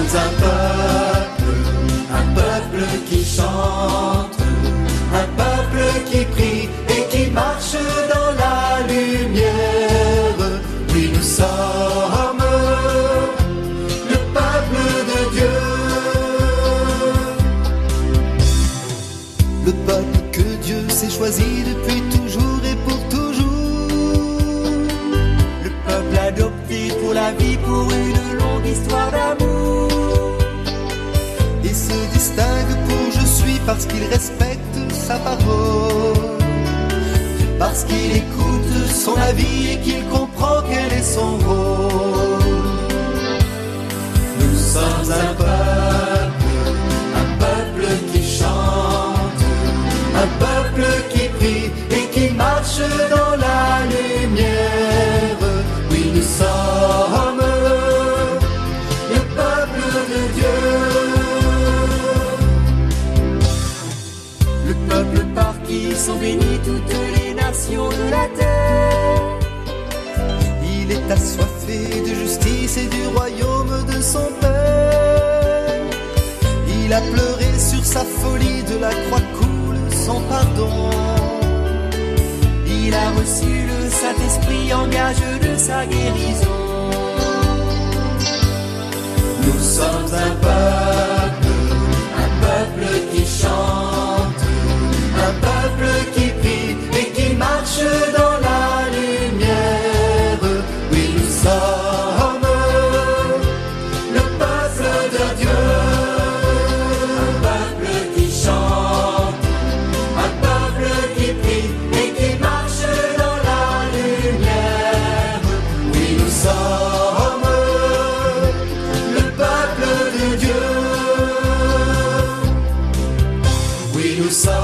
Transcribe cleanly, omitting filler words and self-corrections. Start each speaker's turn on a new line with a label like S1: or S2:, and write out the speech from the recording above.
S1: sommes un peuple qui chante, un peuple qui prie et qui marche dans la lumière. Oui, nous sommes le peuple de Dieu.
S2: Le peuple que Dieu s'est choisi depuis toujours et pour toujours.
S1: Le peuple adopté pour la vie, pour une longue histoire d'amour.
S2: Et se distingue pour je suis parce qu'il respecte sa parole,
S1: parce qu'il écoute son avis et qu'il comprend quel est son rôle. Nous sommes un peuple qui chante, un peuple qui prie et qui marche dans la lumière. Oui, nous sommes le peuple de Dieu. Le peuple par qui sont bénies toutes les nations de la terre.
S2: il est assoiffé de justice et du royaume de son Père. Il a pleuré sur sa folie, de la croix coule sans pardon.
S1: Il a reçu le Saint-Esprit, engage de sa guérison. Nous sommes un peuple qui chante, un peuple qui prie et qui marche dans la lumière. Oui, nous sommes le peuple de Dieu. Un peuple qui chante, un peuple qui prie et qui marche dans la lumière. Oui, nous sommes le peuple de Dieu. Oui, nous sommes